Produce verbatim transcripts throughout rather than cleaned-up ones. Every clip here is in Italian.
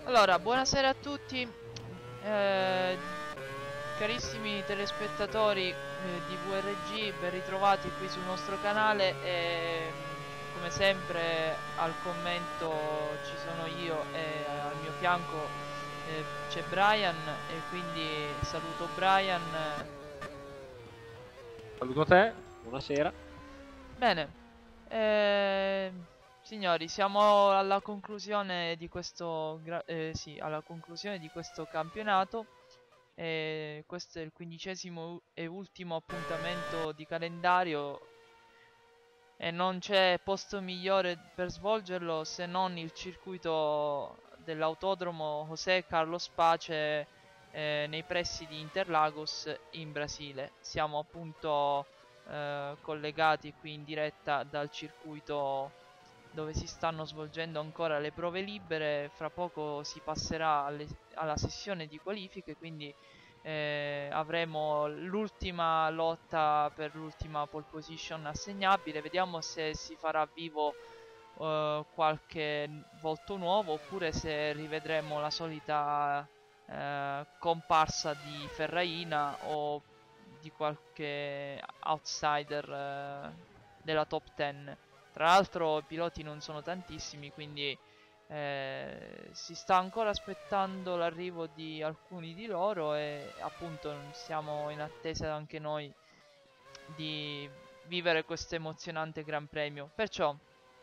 Allora, buonasera a tutti, eh, carissimi telespettatori eh, di V R G, ben ritrovati qui sul nostro canale e mm, come sempre al commento ci sono io e al mio fianco eh, c'è Brian e quindi saluto Brian. Saluto te, buonasera. Bene, eh, signori, siamo alla conclusione di questo, gra- eh, sì, alla conclusione di questo campionato. E questo è il quindicesimo u- e ultimo appuntamento di calendario e non c'è posto migliore per svolgerlo se non il circuito dell'autodromo José Carlos Pace eh, nei pressi di Interlagos in Brasile. Siamo appunto eh, collegati qui in diretta dal circuito dove si stanno svolgendo ancora le prove libere. Fra poco si passerà alle- alla sessione di qualifiche, quindi eh, avremo l'ultima lotta per l'ultima pole position assegnabile. Vediamo se si farà vivo eh, qualche volto nuovo oppure se rivedremo la solita eh, comparsa di Ferraina o di qualche outsider eh, della top dieci. Tra l'altro i piloti non sono tantissimi, quindi eh, si sta ancora aspettando l'arrivo di alcuni di loro e appunto siamo in attesa anche noi di vivere questo emozionante Gran Premio. Perciò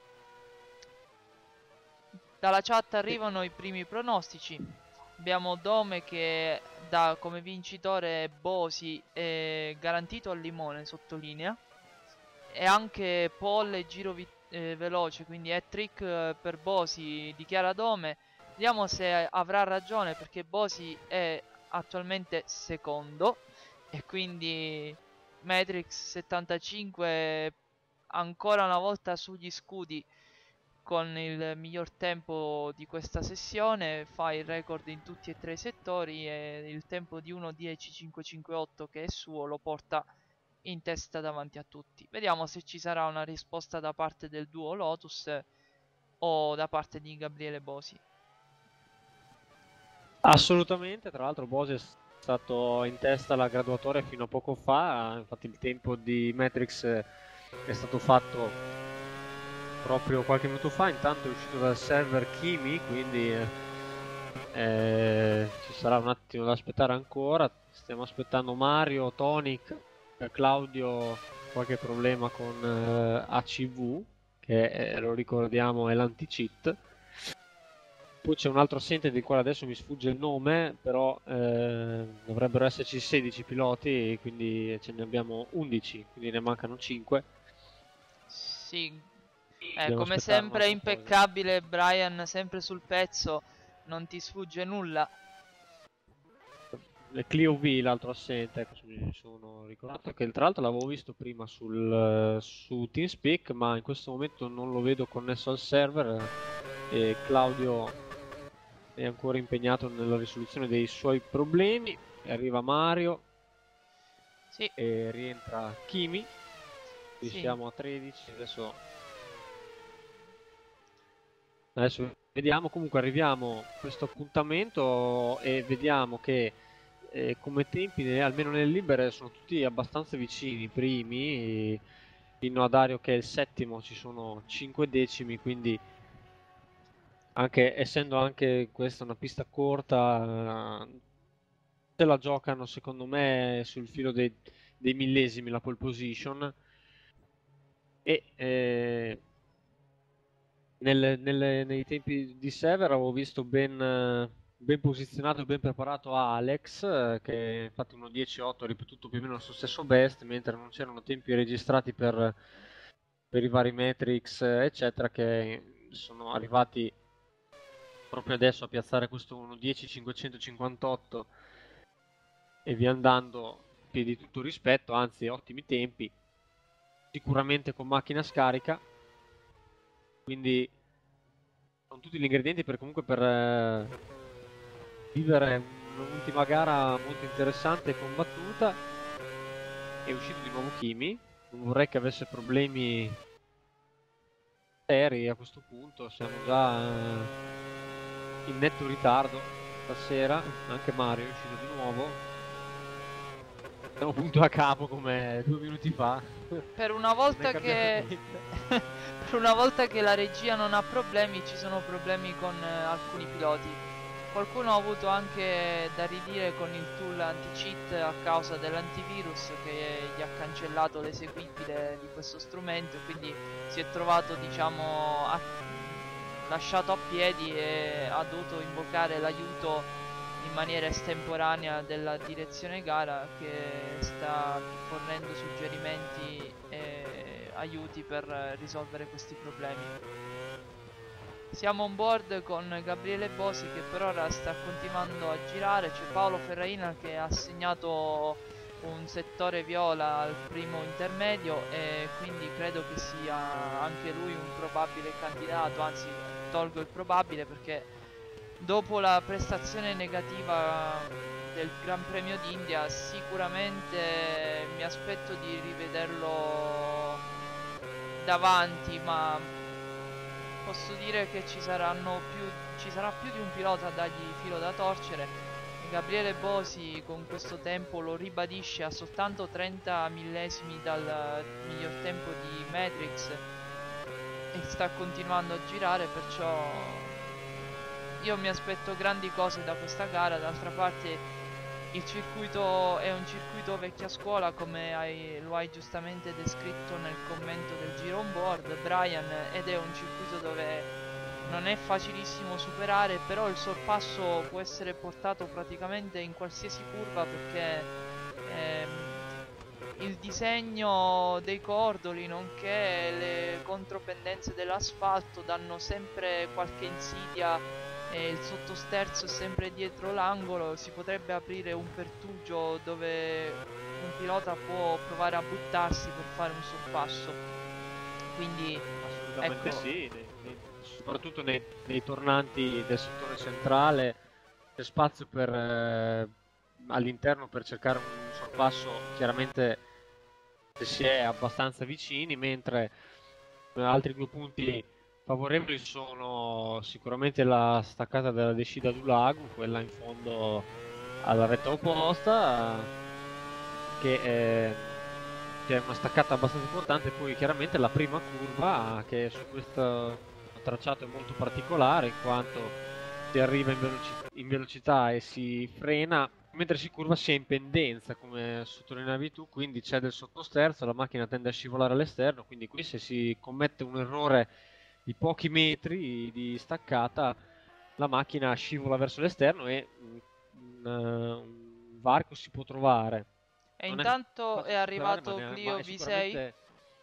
dalla chat Sì. arrivano i primi pronostici. Abbiamo Dome che dà come vincitore Bosi eh, garantito al limone, sottolinea. E anche Paul e giro vi- eh, veloce, quindi hat-trick eh, per Bosi, dichiara Dome. Vediamo se avrà ragione perché Bosi è attualmente secondo e quindi Matrix settantacinque ancora una volta sugli scudi con il miglior tempo di questa sessione, fa il record in tutti e tre i settori e il tempo di uno dieci cinquecentocinquantotto che è suo lo porta in testa davanti a tutti. Vediamo se ci sarà una risposta da parte del duo Lotus eh, o da parte di Gabriele Bosi. Assolutamente, tra l'altro Bose è stato in testa alla graduatoria fino a poco fa, infatti il tempo di Matrix eh, è stato fatto proprio qualche minuto fa, intanto è uscito dal server Kimi, quindi eh, eh, ci sarà un attimo da aspettare ancora, stiamo aspettando Mario, Tonic, eh, Claudio, qualche problema con eh, A C V, che eh, lo ricordiamo è l'anti-cheat. Poi c'è un altro assente del quale adesso mi sfugge il nome, però eh, dovrebbero esserci sedici piloti, quindi ce ne abbiamo undici, quindi ne mancano cinque. Sì, eh, Dobbiamo come aspettare un sempre altro po'. impeccabile Brian, sempre sul pezzo, non ti sfugge nulla. E Clio V, l'altro assente, ecco, mi sono ricordato che tra l'altro l'avevo visto prima sul, su TeamSpeak, ma in questo momento non lo vedo connesso al server e Claudio è ancora impegnato nella risoluzione dei suoi problemi. E arriva Mario Sì, e rientra Kimi. Qui sì, siamo a tredici, adesso, adesso vediamo, comunque arriviamo a questo appuntamento e vediamo che eh, come tempi, ne- almeno nelle libere, sono tutti abbastanza vicini, i primi, fino a Dario che è il settimo ci sono cinque decimi, quindi anche, essendo anche questa una pista corta, eh, se la giocano secondo me sul filo dei, dei millesimi la pole position e eh, nel- nelle- nei tempi di server avevo visto ben, eh, ben posizionato e ben preparato Alex, eh, che infatti uno dieci otto ha ripetuto più o meno il suo stesso best, mentre non c'erano tempi registrati per, per i vari Matrix, eh, eccetera, che sono arrivati proprio adesso a piazzare questo uno dieci cinquecentocinquantotto e via andando, piedi di tutto rispetto, anzi ottimi tempi, sicuramente con macchina scarica, quindi sono tutti gli ingredienti per comunque per eh, vivere un'ultima gara molto interessante e combattuta. È uscito di nuovo Kimi, non vorrei che avesse problemi seri a questo punto, siamo già in netto ritardo stasera, anche Mario è uscito di nuovo. Siamo punto a capo come due minuti fa. Per una volta che per una volta che la regia non ha problemi, ci sono problemi con eh, alcuni piloti. Qualcuno ha avuto anche da ridire con il tool anti-cheat a causa dell'antivirus che gli ha cancellato l'eseguibile di questo strumento, quindi si è trovato, diciamo, a- lasciato a piedi e ha dovuto invocare l'aiuto in maniera estemporanea della direzione gara, che sta fornendo suggerimenti e aiuti per risolvere questi problemi. Siamo on board con Gabriele Bosi che per ora sta continuando a girare, c'è Paolo Ferraina che ha assegnato un settore viola al primo intermedio e quindi credo che sia anche lui un probabile candidato, anzi tolgo il probabile perché dopo la prestazione negativa del Gran Premio d'India sicuramente mi aspetto di rivederlo davanti, ma posso dire che ci saranno più, ci sarà più di un pilota a dargli filo da torcere. Gabriele Bosi con questo tempo lo ribadisce a soltanto trenta millesimi dal miglior tempo di Matrix e sta continuando a girare, perciò io mi aspetto grandi cose da questa gara. D'altra parte il circuito è un circuito vecchia scuola, come hai, lo hai giustamente descritto nel commento del giro on board, Brian, ed è un circuito dove non è facilissimo superare, però il sorpasso può essere portato praticamente in qualsiasi curva perché ehm, il disegno dei cordoli nonché le contropendenze dell'asfalto danno sempre qualche insidia e il sottosterzo è sempre dietro l'angolo. Si potrebbe aprire un pertugio dove un pilota può provare a buttarsi per fare un sorpasso, quindi Assolutamente ecco. sì, nei- nei- soprattutto nei, nei tornanti del settore centrale c'è spazio per, eh, all'interno per cercare un sorpasso, chiaramente se si è abbastanza vicini, mentre eh, altri due punti favorevoli sono sicuramente la staccata della Descida du Lago, quella in fondo alla retta opposta, che è, che è una staccata abbastanza importante, poi chiaramente la prima curva che su questo tracciato è molto particolare in quanto si arriva in, veloci- in velocità e si frena mentre si curva si è in pendenza, come sottolineavi tu, quindi c'è del sottosterzo, la macchina tende a scivolare all'esterno, quindi qui se si commette un errore di pochi metri di staccata, la macchina scivola verso l'esterno e mm, un, eh, un varco si può trovare. E Non è intanto è facile superare, ma, arrivato ne- ma Clio è V sei. sicuramente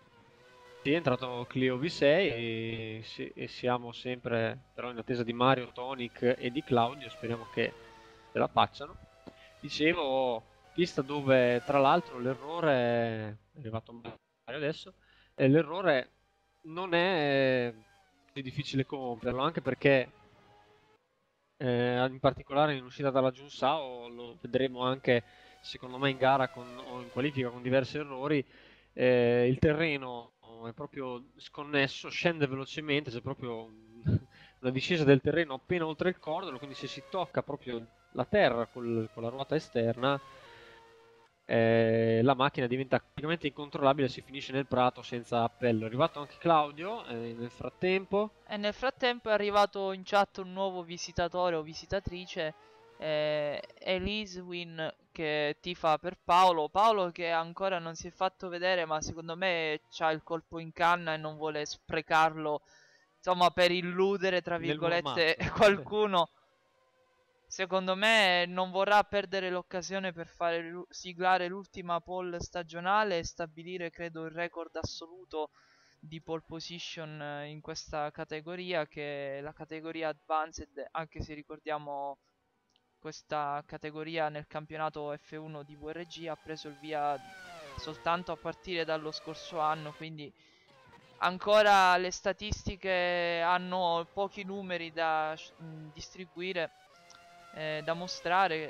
sì, è entrato Clio V sei e, si- e siamo sempre però in attesa di Mario, Tonic e di Claudio, speriamo che ce la facciano. Dicevo, pista dove tra l'altro l'errore è arrivato Mario adesso, e l'errore non è così difficile compierlo, anche perché eh, in particolare in uscita dalla Giunsao lo vedremo anche secondo me in gara con- o in qualifica con diversi errori. Eh, il terreno è proprio sconnesso, scende velocemente, c'è proprio un- una discesa del terreno appena oltre il cordolo, quindi se si tocca proprio la terra col- con la ruota esterna, eh, la macchina diventa praticamente incontrollabile e si finisce nel prato senza appello. È arrivato anche Claudio eh, nel frattempo. E nel frattempo è arrivato in chat un nuovo visitatore o visitatrice, eh, Elise Win, che tifa per Paolo. Paolo che ancora non si è fatto vedere, ma secondo me c'ha il colpo in canna e non vuole sprecarlo, insomma, per illudere, tra Nel virgolette, mormazzo. qualcuno. Secondo me non vorrà perdere l'occasione per fare l'u- siglare l'ultima pole stagionale e stabilire, credo, il record assoluto di pole position eh, in questa categoria, che è la categoria Advanced, anche se ricordiamo questa categoria nel campionato F uno di V R G ha preso il via soltanto a partire dallo scorso anno, quindi ancora le statistiche hanno pochi numeri da sc- mh, distribuire, eh, da mostrare.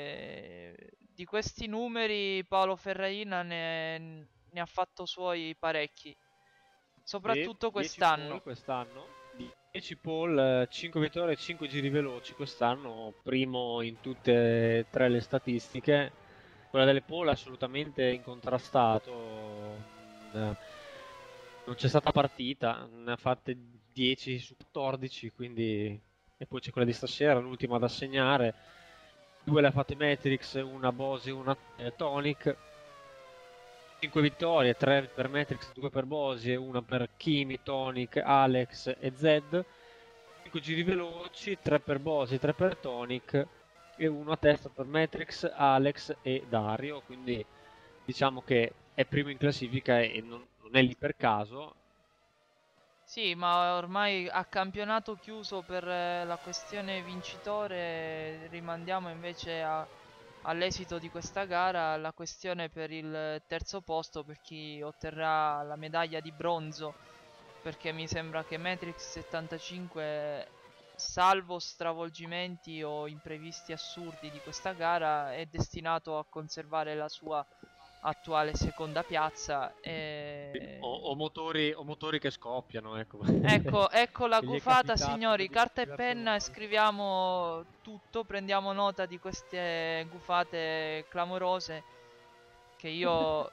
E di questi numeri Paolo Ferraina ne, ne ha fatto suoi parecchi, Sì, soprattutto dieci quest'anno. pole quest'anno. dieci pole, cinque vittorie e cinque giri veloci quest'anno, primo in tutte e tre le statistiche. Quella delle pole è assolutamente incontrastato, eh, non c'è stata partita, ne ha fatte dieci su quattordici, quindi... E poi c'è quella di stasera, l'ultima da segnare. Due le ha fatte Matrix, una Bose e una eh, Tonic. cinque vittorie, tre per Matrix, due per Bose, una per Kimi, Tonic, Alex e Zed. cinque giri veloci, tre per Bose, tre per Tonic e uno a testa per Matrix, Alex e Dario. Quindi diciamo che è primo in classifica e non, non è lì per caso. Sì, ma ormai a campionato chiuso per eh, la questione vincitore, rimandiamo invece a- all'esito di questa gara la questione per il terzo posto per chi otterrà la medaglia di bronzo, perché mi sembra che Matrix settantacinque, salvo stravolgimenti o imprevisti assurdi di questa gara, è destinato a conservare la sua attuale seconda piazza. O, E... o motori, o motori che scoppiano, ecco. Ecco, ecco la Che gli è gufata, capitato signori. di- Carta e diverse penna e volte. scriviamo tutto. Prendiamo nota di queste gufate clamorose. Che io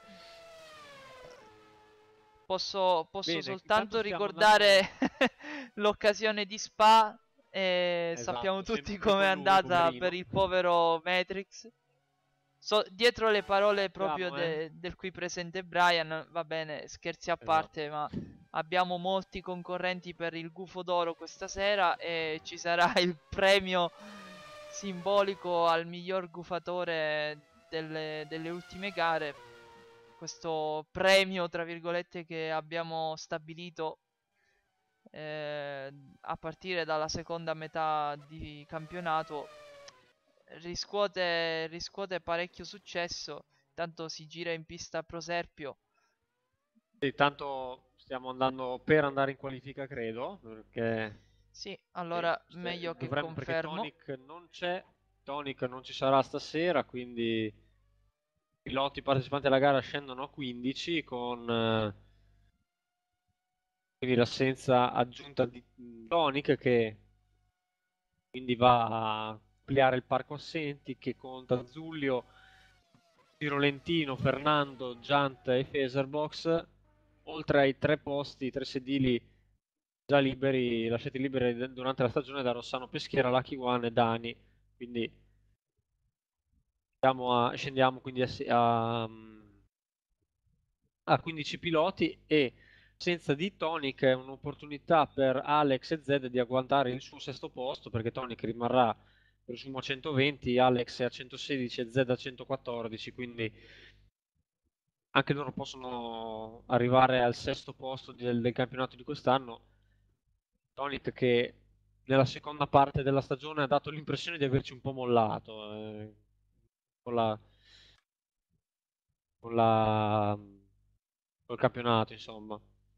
posso, posso Bene, intanto soltanto stiamo andando... ricordare l'occasione di Spa. E sappiamo Esatto, tutti sempre com'è con lui, andata per poverino. il povero Matrix. So- dietro le parole proprio Abbiamo, eh? de- del qui presente Brian, va bene, scherzi a Esatto. parte, ma abbiamo molti concorrenti per il gufo d'oro questa sera e ci sarà il premio simbolico al miglior gufatore delle, delle ultime gare. Questo premio, tra virgolette, che abbiamo stabilito eh, a partire dalla seconda metà di campionato riscuote, riscuote parecchio successo. Tanto si gira in pista a Proserpio. Sì, tanto stiamo andando per andare in qualifica, credo, perché Sì, eh, allora ste- meglio che dovremmo, perché confermo. Tonic non c'è, Tonic non ci sarà stasera, quindi i piloti partecipanti alla gara scendono a quindici con eh, quindi l'assenza aggiunta di Tonic che quindi va a ampliare il parco assenti che conta Zullio, Tirolentino, Fernando, Giant e Feserbox, oltre ai tre posti, i tre sedili già liberi, lasciati liberi durante la stagione da Rossano Peschiera, Lucky One e Dani. Quindi andiamo a- scendiamo quindi a, se- a, a quindici piloti e senza di Tonic è un'opportunità per Alex e Zed di agguantare il suo sesto posto perché Tonic rimarrà presumo a centoventi, Alex è a centosedici e Zed a centoquattordici, quindi anche loro possono arrivare al sesto posto del, del campionato di quest'anno. Tonic che nella seconda parte della stagione ha dato l'impressione di averci un po' mollato eh, con la, con la, col campionato, insomma.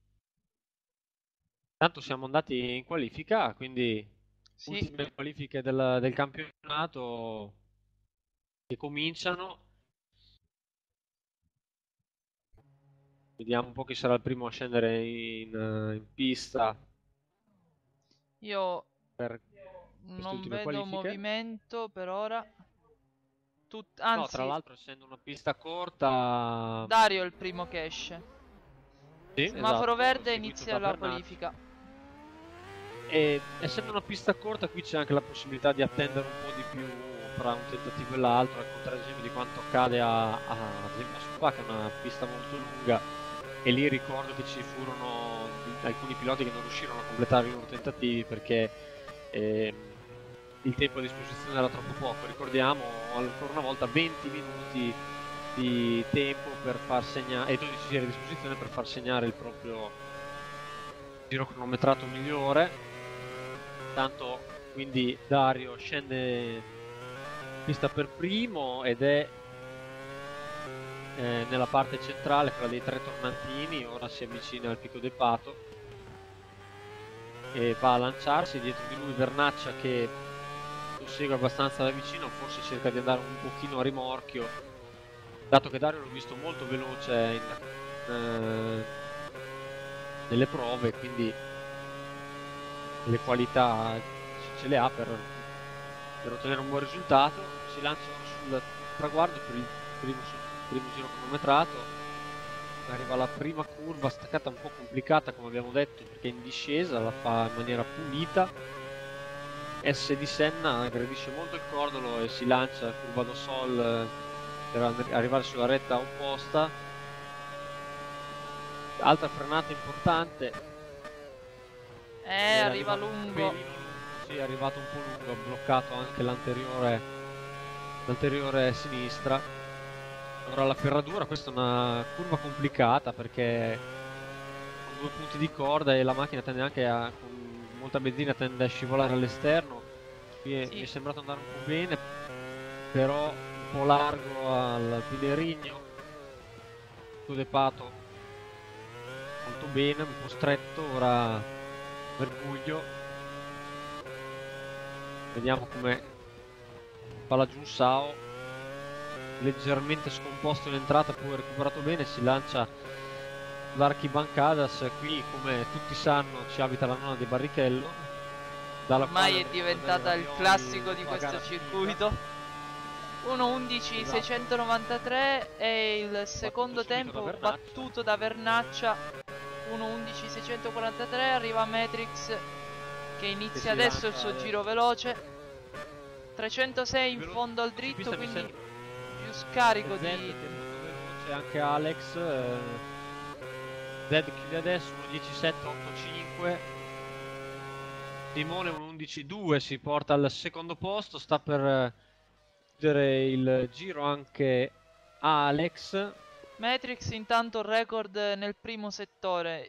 Tanto siamo andati in qualifica, quindi Sì, ultime qualifiche del, del campionato che cominciano. Vediamo un po' chi sarà il primo a scendere in, eh, in pista io per queste non ultime vedo qualifiche. movimento per ora. Tut- No, tra anzi, l'altro, essendo una pista corta, Dario è il primo che esce. sì, Semaforo esatto, verde, seguito inizia da la Bernacchi. qualifica. E essendo una pista corta, qui c'è anche la possibilità di attendere un po' di più fra un tentativo e l'altro, al contrario ad esempio di quanto accade a, a, ad esempio a Spa, che è una pista molto lunga, e lì ricordo che ci furono di- alcuni piloti che non riuscirono a completare i loro tentativi perché ehm, il tempo a disposizione era troppo poco. Ricordiamo ancora una volta venti minuti di tempo per far segnare e dodici giri a disposizione per far segnare il proprio giro cronometrato migliore. Tanto quindi Dario scende in pista per primo ed è eh, nella parte centrale, quella dei tre tornantini. Ora si avvicina al Picco del Pato e va a lanciarsi. Dietro di lui Vernaccia che lo segue abbastanza da vicino, forse cerca di andare un pochino a rimorchio, dato che Dario l'ho visto molto veloce in, eh, nelle prove, quindi le qualità ce le ha per, per ottenere un buon risultato. Si lanciano sul traguardo per il primo, primo giro cronometrato. Arriva la prima curva, staccata un po' complicata come abbiamo detto perché è in discesa, la fa in maniera pulita. S di Senna aggredisce molto il cordolo e si lancia curva do sol eh, per arrivare sulla retta opposta. Altra frenata importante. Eh, arriva lungo. Sì, è arrivato un po' lungo, ha bloccato anche l'anteriore l'anteriore sinistra. Ora la ferradura, questa è una curva complicata perché con due punti di corda e la macchina tende anche a, con molta benzina, tende a scivolare all'esterno. Mi è, Sì. mi è sembrato andare un po' bene, però un po' largo al Pinerigno, Depato molto bene, un po' stretto, ora Merguglio. Vediamo come fa la Giunsao, leggermente scomposto in entrata, poi recuperato bene, si lancia l'Archibancadas. Qui, come tutti sanno, ci abita la nonna di Barrichello, dalla ormai quale è diventata il classico di questo circuito. uno undici esatto. seicentonovantatré è il secondo battuto tempo da battuto da Vernaccia. uno undici seicentoquarantatré, arriva Matrix che inizia che adesso il suo adesso. giro veloce. trecentosei in fondo al dritto, quindi più scarico di... C'è anche Alex. eh, Zed chiude adesso uno dieci sette otto cinque. Simone uno undici due si porta al secondo posto, sta per chiudere il giro anche Alex. Matrix intanto record nel primo settore.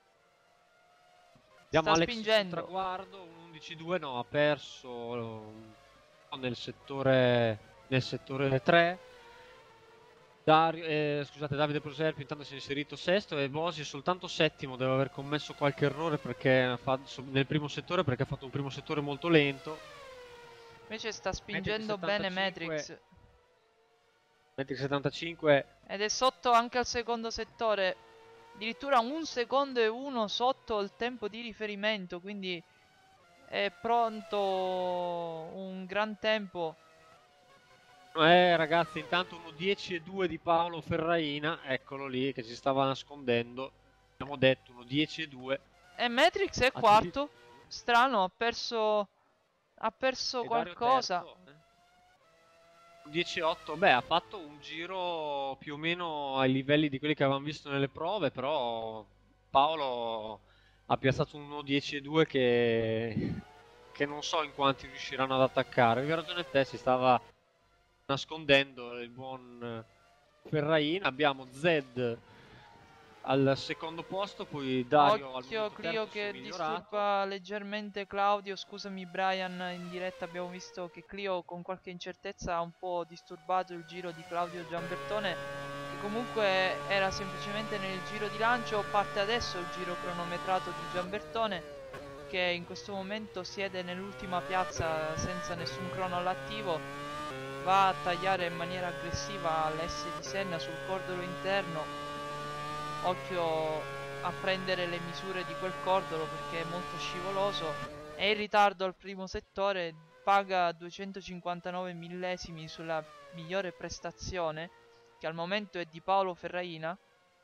Andiamo Sta Alex spingendo. sul traguardo, un undici due, no, ha perso nel settore nel settore tre. Dario, eh, scusate, Davide Proserpio intanto si è inserito sesto e Bosi è soltanto settimo, deve aver commesso qualche errore perché fa, nel primo settore perché ha fatto un primo settore molto lento. Invece sta spingendo bene Matrix. Matrix settantacinque. Ed è sotto anche al secondo settore. Addirittura un secondo e uno sotto il tempo di riferimento. Quindi è pronto un gran tempo. Eh ragazzi, intanto uno dieci e due di Paolo Ferraina. Eccolo lì che si stava nascondendo. Abbiamo detto uno dieci e due. E Matrix è quarto. Strano, ha perso... Ha perso e qualcosa. dieci otto, beh, ha fatto un giro più o meno ai livelli di quelli che avevamo visto nelle prove, però Paolo ha piazzato un uno dieci e due che... che non so in quanti riusciranno ad attaccare. Avevi ragione te, si stava nascondendo il buon Ferraina. Abbiamo Zed al secondo posto, poi Dario Occhio al Clio che disturba leggermente Claudio. Scusami Brian, in diretta abbiamo visto che Clio con qualche incertezza ha un po' disturbato il giro di Claudio Giambertone, che comunque era semplicemente nel giro di lancio. Parte adesso il giro cronometrato di Giambertone, che in questo momento siede nell'ultima piazza senza nessun crono all'attivo. Va a tagliare in maniera aggressiva l'S di Senna sul cordolo interno. Occhio a prendere le misure di quel cordolo perché è molto scivoloso. È in ritardo al primo settore, paga duecentocinquantanove millesimi sulla migliore prestazione, che al momento è di Paolo Ferraina.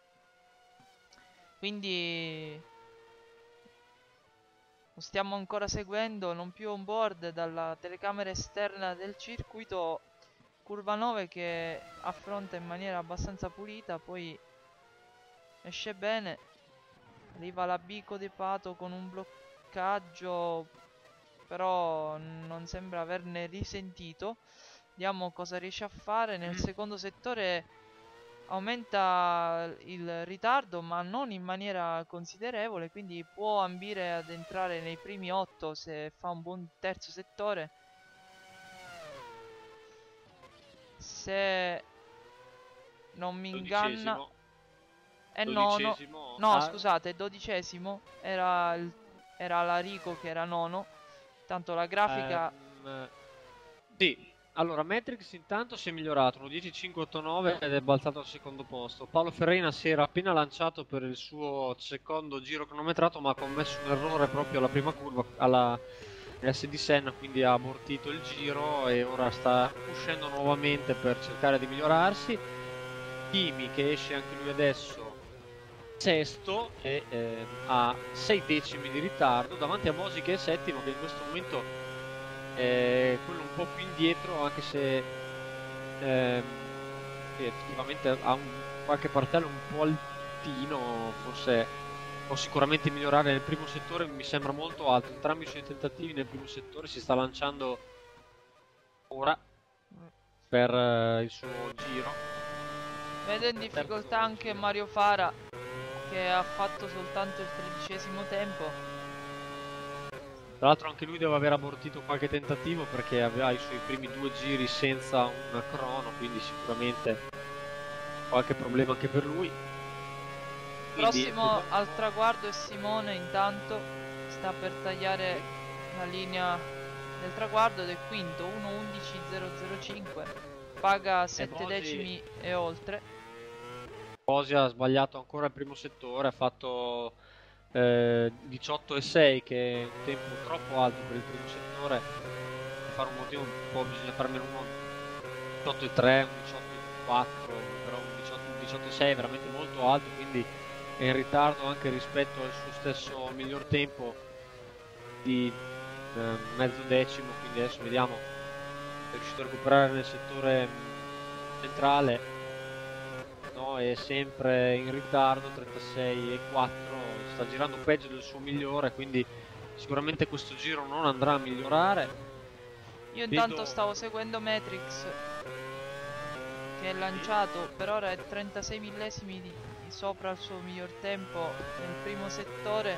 Quindi lo stiamo ancora seguendo, non più on board, dalla telecamera esterna del circuito. Curva nove che affronta in maniera abbastanza pulita, poi esce bene. Arriva la Bico De Pato con un bloccaggio, però non sembra averne risentito. Vediamo cosa riesce a fare. Nel secondo settore aumenta il ritardo, ma non in maniera considerevole, quindi può ambire ad entrare nei primi otto se fa un buon terzo settore. Se non mi inganna è nono. No, scusate, è dodicesimo. Era, il, era Larico che era nono. Tanto la grafica... Um, sì, Allora, Matrix intanto si è migliorato, uno dieci cinque otto nove ed è balzato al secondo posto. Paolo Ferreira si era appena lanciato per il suo secondo giro cronometrato, ma ha commesso un errore proprio alla prima curva, alla S di Senna, quindi ha abortito il giro e ora sta uscendo nuovamente per cercare di migliorarsi. Kimi, che esce anche lui adesso, sesto, e eh, ha sei decimi di ritardo davanti a Bosi che è settimo, che in questo momento è quello un po' più indietro, anche se ehm, effettivamente ha un, qualche partello un po' altino, forse può sicuramente migliorare. Nel primo settore mi sembra molto alto, entrambi i suoi tentativi nel primo settore si sta lanciando ora per uh, il suo giro. Vedo in difficoltà anche Mario Fara, che ha fatto soltanto il tredicesimo tempo. Tra l'altro anche lui deve aver abortito qualche tentativo perché aveva i suoi primi due giri senza un crono, quindi sicuramente qualche problema anche per lui. Quindi, prossimo al traguardo è Simone, intanto sta per tagliare la linea del traguardo ed è quinto, uno undici zero zero cinque, paga sette decimi e oltre. Bosi ha sbagliato ancora il primo settore, ha fatto eh, diciotto e sei, che è un tempo troppo alto per il primo settore. Per fare un motivo un po' bisogna farmene uno diciotto e tre, un diciotto e quattro, però un diciotto e sei è veramente molto alto, quindi è in ritardo anche rispetto al suo stesso miglior tempo di eh, mezzo decimo, quindi adesso vediamo se è riuscito a recuperare nel settore centrale. No, è sempre in ritardo, trentasei e quattro, sta girando peggio del suo migliore, quindi sicuramente questo giro non andrà a migliorare. Io intanto Vedo... stavo seguendo Matrix, che è lanciato, per ora è trentasei millesimi di, di sopra il suo miglior tempo nel primo settore.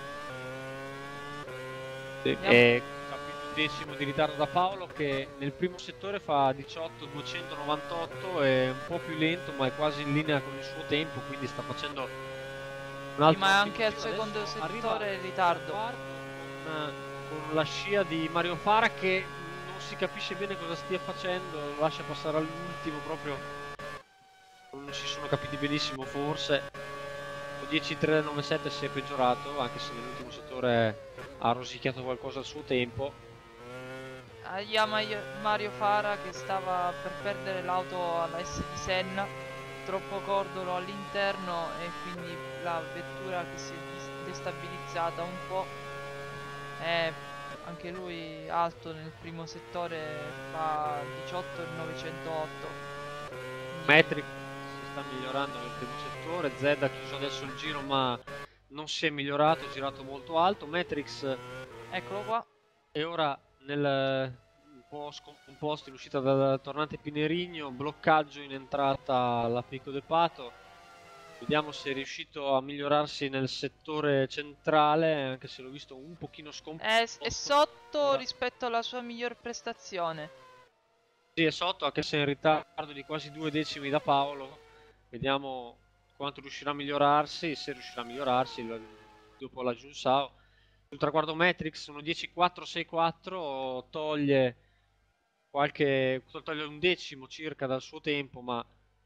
Sì, e un decimo di ritardo da Paolo, che nel primo settore fa diciotto duecentonovantotto, è un po' più lento ma è quasi in linea con il suo tempo, quindi sta facendo un altro. Sì, ma anche al secondo settore in ritardo con, con la scia di Mario Fara, che non si capisce bene cosa stia facendo, lo lascia passare all'ultimo, proprio non si sono capiti benissimo forse. dieci tre nove sette si è peggiorato, anche se nell'ultimo settore ha rosicchiato qualcosa al suo tempo. Ahia Mario Fara, che stava per perdere l'auto alla S di Senna, troppo cordolo all'interno e quindi la vettura che si è destabilizzata un po'. E anche lui alto nel primo settore, fa diciotto e novecentotto. Matrix si sta migliorando nel primo settore, Zed ha chiuso adesso il giro ma non si è migliorato, è girato molto alto. Matrix, eccolo qua, e ora nel un po' scomposto in uscita dal tornante Pinerigno, bloccaggio in entrata alla Pico de Pato. Vediamo se è riuscito a migliorarsi nel settore centrale, anche se l'ho visto un pochino scomposto. È, è sotto ora rispetto alla sua miglior prestazione. Sì, è sotto, anche se è in ritardo di quasi due decimi da Paolo. Vediamo quanto riuscirà a migliorarsi, se riuscirà a migliorarsi dopo la Giunsao. Sul traguardo Matrix uno dieci quattro sei quattro, toglie qualche toglie un decimo circa dal suo tempo, ma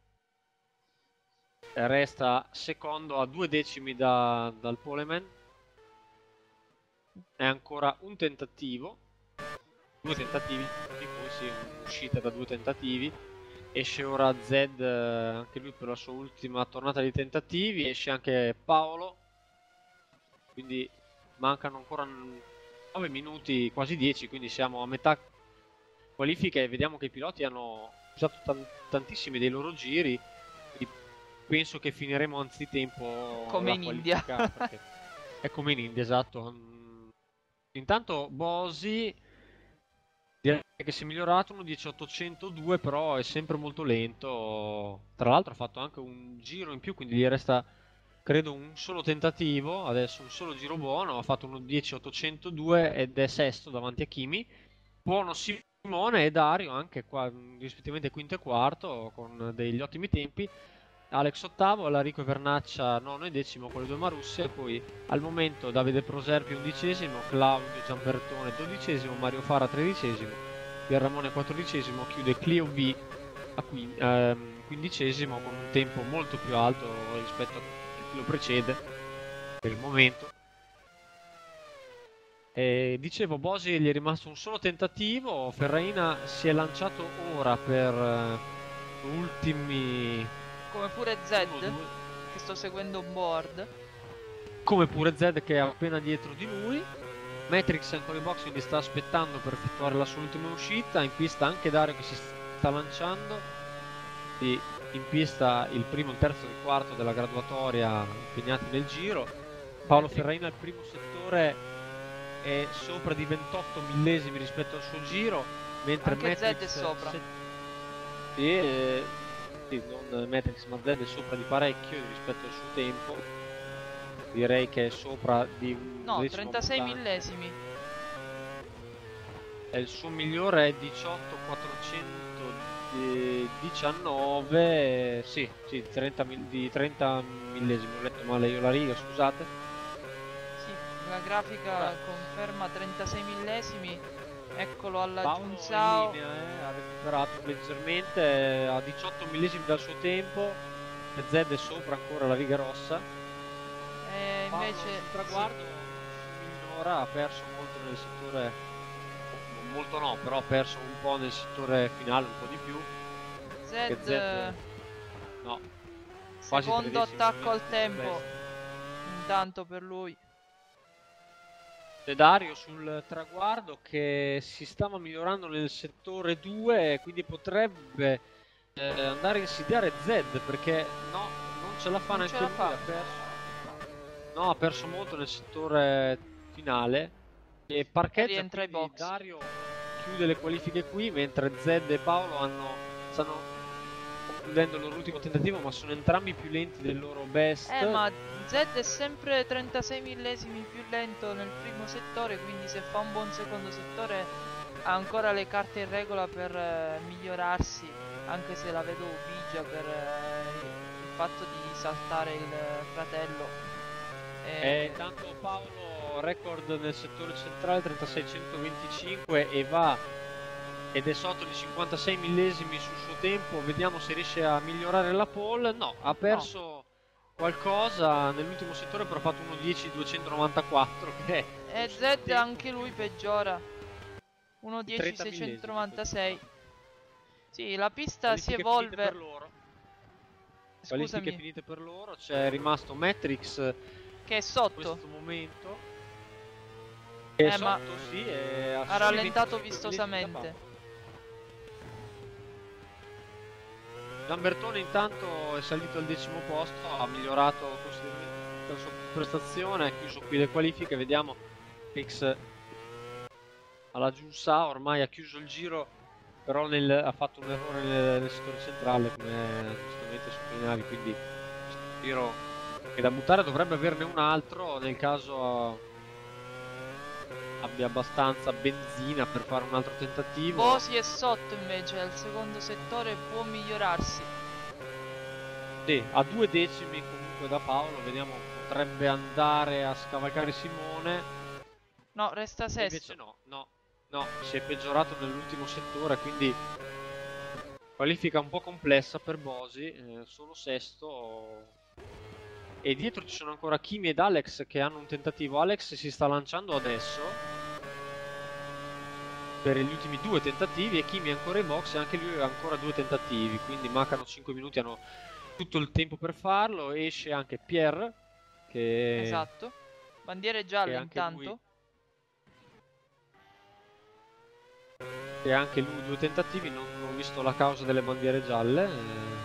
resta secondo a due decimi da, dal poleman. È ancora un tentativo, due tentativi, poi sì, un'uscita da due tentativi. Esce ora Zed, anche lui per la sua ultima tornata di tentativi. Esce anche Paolo, quindi mancano ancora nove minuti, quasi dieci, quindi siamo a metà qualifica e vediamo che i piloti hanno usato tan tantissimi dei loro giri, quindi penso che finiremo anzitempo come in India. È come in India, esatto. Intanto Bosi direi che si è migliorato, uno dieci ottocentodue, però è sempre molto lento. Tra l'altro ha fatto anche un giro in più, quindi gli resta credo un solo tentativo, adesso un solo giro buono. Ha fatto uno dieci ottocentodue ed è sesto davanti a Kimi. Buono Simone e Dario anche qua, rispettivamente quinto e quarto, con degli ottimi tempi. Alex ottavo, Larico e Vernaccia nono e decimo con le due Marussia, e poi al momento Davide Proserpi undicesimo, Claudio Giambertone dodicesimo, Mario Fara tredicesimo Pierramone quattordicesimo, chiude Clio V a ehm, quindicesimo con un tempo molto più alto rispetto a chi lo precede per il momento. E dicevo, Bosi gli è rimasto un solo tentativo, Ferraina si è lanciato ora per uh, ultimi... Come pure Z, uno, due... che sto seguendo un board. Come pure Z che è appena dietro di lui. Matrix è ancora in box, quindi sta aspettando per effettuare la sua ultima uscita. In pista anche Dario che si sta lanciando. E in pista il primo, il terzo e il quarto della graduatoria impegnati nel giro. Paolo Matrix. Ferraina al primo settore è sopra di ventotto millesimi rispetto al suo giro, mentre anche Matrix Z è sopra. Se... Sì, eh, sì, non Matrix ma Z è sopra di parecchio rispetto al suo tempo. Direi che è sopra di un no, trentasei millesimi. E il suo migliore è diciotto quattrocentodiciannove, sì, sì, trenta, di trenta millesimi, ho letto male io la riga, scusate. Sì, la grafica Ora, conferma trentasei millesimi. Eccolo alla Paolo Giunzao. in linea, eh, ha recuperato leggermente, a diciotto millesimi dal suo tempo, Z è sopra ancora la riga rossa. E invece Paolo sul traguardo sì. Migliora, ha perso molto nel settore, molto no, però ha perso un po' nel settore finale, un po' di più. Z, Z no, secondo attacco al tempo intanto per lui. Dario sul traguardo che si stava migliorando nel settore due, quindi potrebbe eh, andare a insidiare Z, perché no, non ce la fa non neanche ce la lui, fa. ha perso. No, ha perso molto nel settore finale e parcheggia, e rientra ai box. Dario chiude le qualifiche qui, mentre Z e Paolo hanno, stanno concludendo il loro ultimo tentativo, ma sono entrambi più lenti del loro best. Eh, ma Z è sempre trentasei millesimi più lento nel primo settore, quindi se fa un buon secondo settore ha ancora le carte in regola per eh, migliorarsi, anche se la vedo bigia per eh, il fatto di saltare il fratello. E tanto Paolo record nel settore centrale trentasei centoventicinque e va ed è sotto di cinquantasei millesimi sul suo tempo. Vediamo se riesce a migliorare la pole. No, ha perso no. qualcosa nell'ultimo settore, però ha fatto uno dieci duecentonovantaquattro che è e Z anche lui peggiora, uno dieci seicentonovantasei. Sì, la pista si evolve per loro. Qualifiche finite per loro. C'è rimasto Matrix che è sotto in questo momento. È eh, sotto, ma sì, è ha rallentato vistosamente. Lambertone intanto è salito al decimo posto, ha migliorato considerevolmente la sua prestazione, ha chiuso qui le qualifiche. Vediamo X alla Giunsa, ormai ha chiuso il giro, però nel, ha fatto un errore nel, nel settore centrale, come giustamente sottolineavi, quindi giro che da buttare dovrebbe averne un altro nel caso abbia abbastanza benzina per fare un altro tentativo. Bosi è sotto invece, al secondo settore può migliorarsi. Sì, a due decimi comunque da Paolo, vediamo, potrebbe andare a scavalcare Simone. No, resta sesto. E invece no, no, no, si è peggiorato nell'ultimo settore, quindi qualifica un po' complessa per Bosi, eh, solo sesto. E dietro ci sono ancora Kimi ed Alex che hanno un tentativo. Alex si sta lanciando adesso per gli ultimi due tentativi e Kimi è ancora in box e anche lui ha ancora due tentativi, quindi mancano cinque minuti, hanno tutto il tempo per farlo. Esce anche Pierre che... esatto, bandiere gialle intanto lui... e anche lui due tentativi, non ho visto la causa delle bandiere gialle.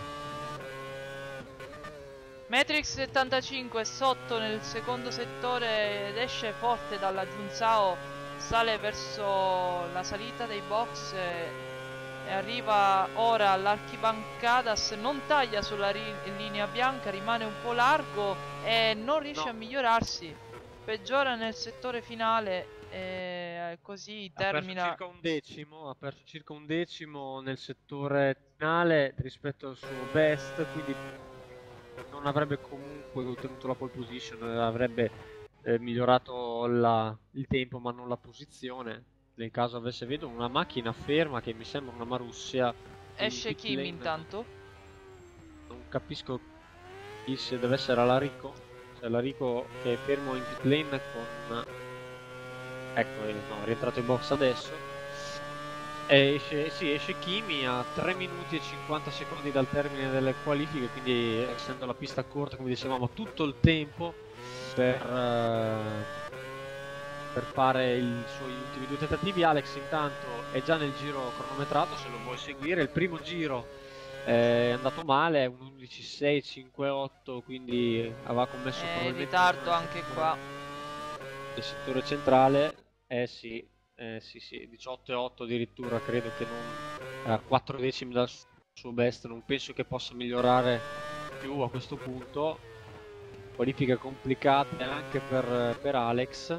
Matrix settantacinque è sotto nel secondo settore ed esce forte dalla Giunzao, sale verso la salita dei box e, e arriva ora all'Archibancadas, non taglia sulla linea bianca, rimane un po' largo e non riesce no. a migliorarsi, peggiora nel settore finale e così ha termina... perso circa un decimo, ha perso circa un decimo nel settore finale rispetto al suo best, quindi non avrebbe comunque ottenuto la pole position, avrebbe eh, migliorato la, il tempo ma non la posizione. nel caso avesse, vedo una macchina ferma che mi sembra una Marussia. Esce Kim intanto. Non capisco chi, se deve essere Alarico. Se Alarico che è fermo in pit lane con... Ecco, no, è rientrato in box adesso. E esce, sì, esce Kimi a tre minuti e cinquanta secondi dal termine delle qualifiche, quindi essendo la pista corta, come dicevamo, tutto il tempo per... Uh, per fare i suoi ultimi due tentativi. Alex intanto è già nel giro cronometrato, se lo vuoi seguire. Il primo giro è andato male, un undici sei cinque otto, quindi aveva commesso è in probabilmente ritardo anche qua nel settore centrale. Eh sì, eh sì sì, diciotto e otto addirittura, credo che non a quattro decimi dal suo best, non penso che possa migliorare più a questo punto. Qualifiche complicate anche per, per Alex.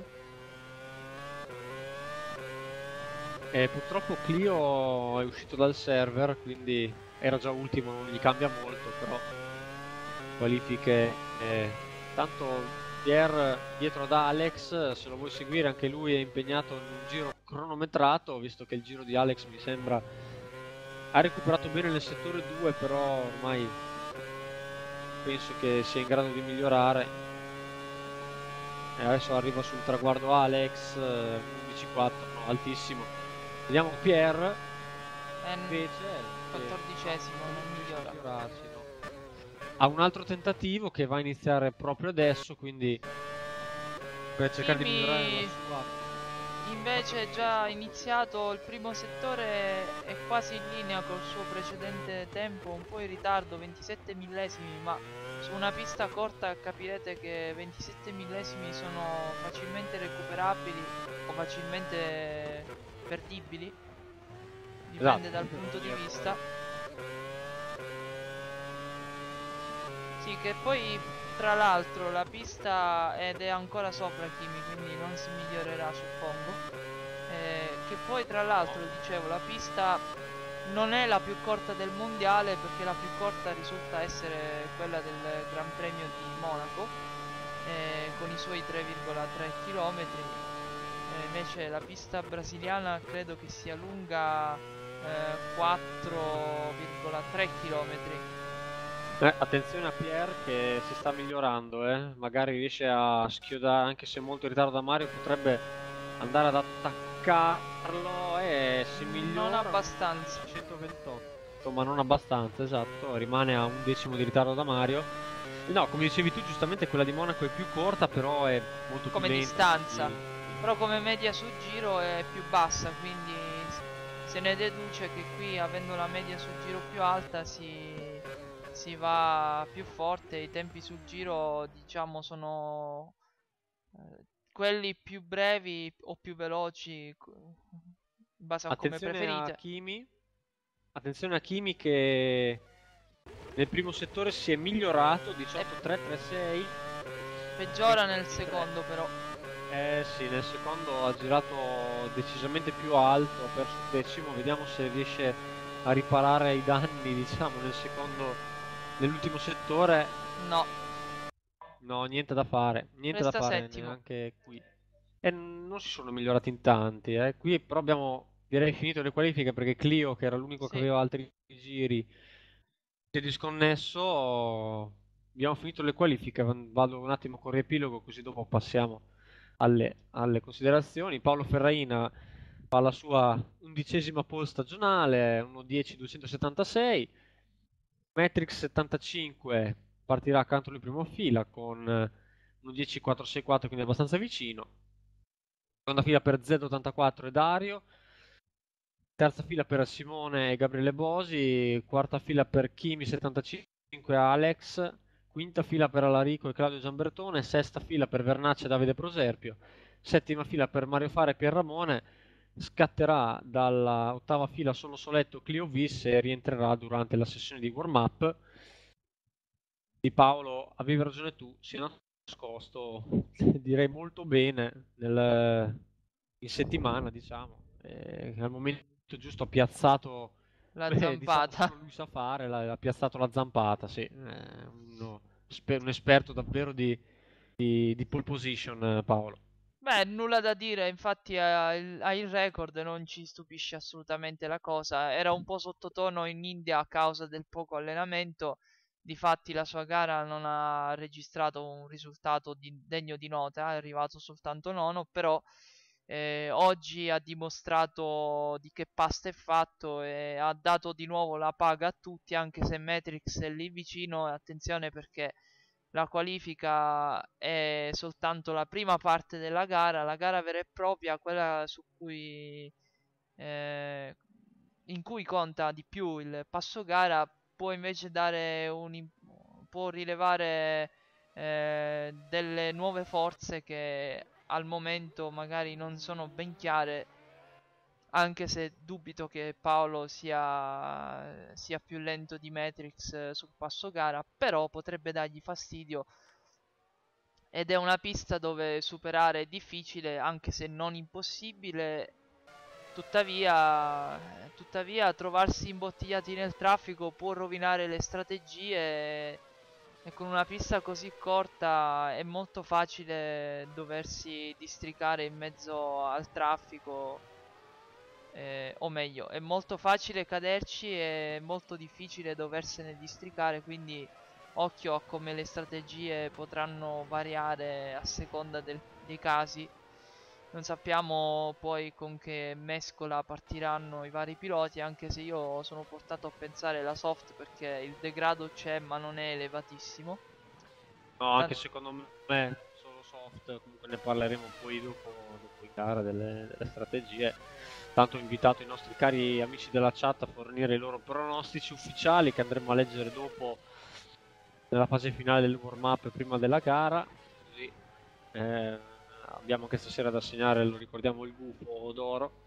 Eh, purtroppo Clio è uscito dal server, quindi era già ultimo, non gli cambia molto, però qualifiche. Eh, tanto Pierre dietro ad Alex, se lo vuoi seguire anche lui è impegnato in un giro cronometrato, visto che il giro di Alex mi sembra ha recuperato bene nel settore due, però ormai penso che sia in grado di migliorare. E adesso arriva sul traguardo Alex, undici quattro, no, altissimo. Vediamo Pierre, invece quattordicesimo, no, non migliora. No. Ha un altro tentativo che va a iniziare proprio adesso, quindi per cercare Kimi... di migliorare la sua... Invece è già iniziato il primo settore, è quasi in linea col suo precedente tempo, un po' in ritardo, ventisette millesimi, ma su una pista corta capirete che ventisette millesimi sono facilmente recuperabili o facilmente perdibili, dipende esatto, dal punto di vista. Sì, che poi tra l'altro la pista ed è ancora sopra Kimi, quindi non si migliorerà, suppongo. Eh, che poi tra l'altro, dicevo, la pista non è la più corta del mondiale, perché la più corta risulta essere quella del Gran Premio di Monaco, eh, con i suoi tre virgola tre chilometri. Eh, invece la pista brasiliana credo che sia lunga eh, quattro virgola tre chilometri. Eh, attenzione a Pierre che si sta migliorando, eh. Magari riesce a schiodare, anche se molto in ritardo da Mario, potrebbe andare ad attaccarlo e si migliora. Non abbastanza. centoventotto, ma non abbastanza, esatto, rimane a un decimo di ritardo da Mario. No, come dicevi tu, giustamente quella di Monaco è più corta, però è molto come più lenta. distanza, quindi... però come media sul giro è più bassa, quindi se ne deduce che qui, avendo la media sul giro più alta, si, si va più forte. I tempi sul giro, diciamo, sono eh, quelli più brevi o più veloci, in base a come Attenzione preferite. a Kimi. Attenzione a Kimi che nel primo settore si è migliorato, diciotto tre tre sei. Peggiora nel secondo però. Eh sì, nel secondo ha girato decisamente più alto, ha perso un decimo, vediamo se riesce a riparare i danni, diciamo, nel secondo, nell'ultimo settore. No. No, niente da fare, niente Resta da fare settimo. neanche qui. E non si sono migliorati in tanti, eh. Qui però abbiamo, direi, finito le qualifiche perché Clio, che era l'unico che Sì. aveva altri giri, si è disconnesso. Abbiamo finito le qualifiche, vado un attimo con riepilogo così dopo passiamo alle, alle considerazioni. Paolo Ferraina fa la sua undicesima pole stagionale, uno dieci duecentosettantasei. Matrix settantacinque partirà accanto alla prima fila con uno dieci quattrocentosessantaquattro, quindi abbastanza vicino. Seconda fila per Z ottantaquattro e Dario. Terza fila per Simone e Gabriele Bosi. Quarta fila per Kimi settantacinque e Alex. Quinta fila per Alarico e Claudio Giambertone. Sesta fila per Vernaccia e Davide Proserpio. Settima fila per Mario Fara e Pierramone. Scatterà dalla ottava fila solo Soletto Clio Vis e rientrerà durante la sessione di warm-up. Di Paolo, avevi ragione tu, si è nascosto, direi molto bene nel, in settimana, diciamo. Eh, al momento giusto ha piazzato, La beh, diciamo, zampata. come lui sa fare, la- ha piazzato la zampata, sì. Eh, uno- sper- un esperto davvero di, di, di pole position, eh, Paolo. Beh, nulla da dire, infatti ha il, ha il record, non ci stupisce assolutamente la cosa. Era un po' sottotono in India a causa del poco allenamento, difatti la sua gara non ha registrato un risultato di- degno di nota, è arrivato soltanto nono, però eh, oggi ha dimostrato di che pasta è fatto e ha dato di nuovo la paga a tutti, anche se Matrix è lì vicino, e attenzione perché la qualifica è soltanto la prima parte della gara, la gara vera e propria, quella su cui, eh, in cui conta di più il passo gara, può invece dare un, im- può rilevare eh, delle nuove forze che al momento magari non sono ben chiare, anche se dubito che Paolo sia, sia più lento di Matrix eh, sul passo gara, però potrebbe dargli fastidio ed è una pista dove superare è difficile, anche se non impossibile. Tuttavia, eh, tuttavia trovarsi imbottigliati nel traffico può rovinare le strategie e con una pista così corta è molto facile doversi districare in mezzo al traffico, eh, o meglio, è molto facile caderci e molto difficile doversene districare, quindi occhio a come le strategie potranno variare a seconda del- dei casi. Non sappiamo poi con che mescola partiranno i vari piloti, anche se io sono portato a pensare la soft perché il degrado c'è ma non è elevatissimo. No, Tan- anche secondo me solo soft, comunque ne parleremo poi dopo, dopo i gara delle, delle strategie. Tanto ho invitato i nostri cari amici della chat a fornire i loro pronostici ufficiali che andremo a leggere dopo nella fase finale del warm up prima della gara. Così eh, abbiamo anche stasera da segnare, lo ricordiamo, il gufo d'oro.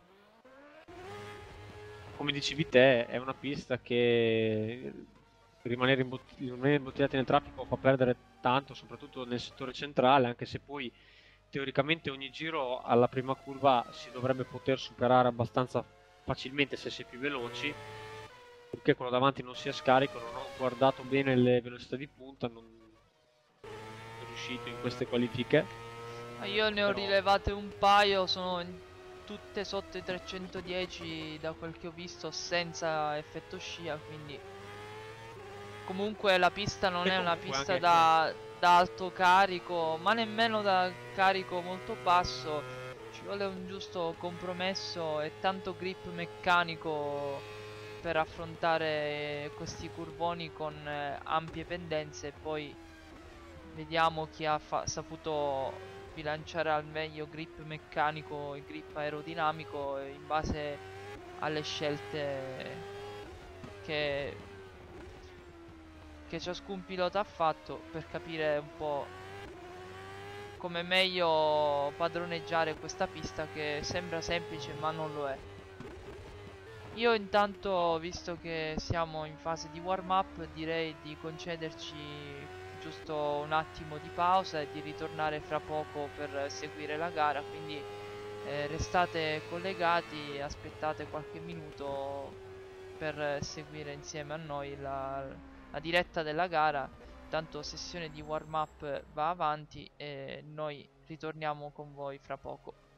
Come dicevi te, è una pista che rimanere, imbott- rimanere imbottigliati nel traffico fa perdere tanto, soprattutto nel settore centrale, anche se poi teoricamente ogni giro alla prima curva si dovrebbe poter superare abbastanza facilmente se si è più veloci, purché quello davanti non sia scarico. Non ho guardato bene le velocità di punta, non sono riuscito in queste qualifiche, Ma io ne ho però rilevate un paio, sono in- tutte sotto i trecentodieci da quel che ho visto senza effetto scia, quindi comunque la pista non e è una comunque pista anche eh, da, da alto carico, ma nemmeno da carico molto basso. Ci vuole un giusto compromesso e tanto grip meccanico per affrontare questi curvoni con eh, ampie pendenze. E poi vediamo chi ha fa- saputo bilanciare al meglio grip meccanico e grip aerodinamico eh, in base alle scelte che che ciascun pilota ha fatto per capire un po' come meglio padroneggiare questa pista che sembra semplice ma non lo è. Io intanto, no, visto che siamo in fase di warm up, direi di concederci giusto un attimo di pausa e di ritornare fra poco per seguire la gara, quindi eh, restate collegati, aspettate qualche minuto per seguire insieme a noi la, la diretta della gara. Tanto sessione di warm up va avanti e noi ritorniamo con voi fra poco.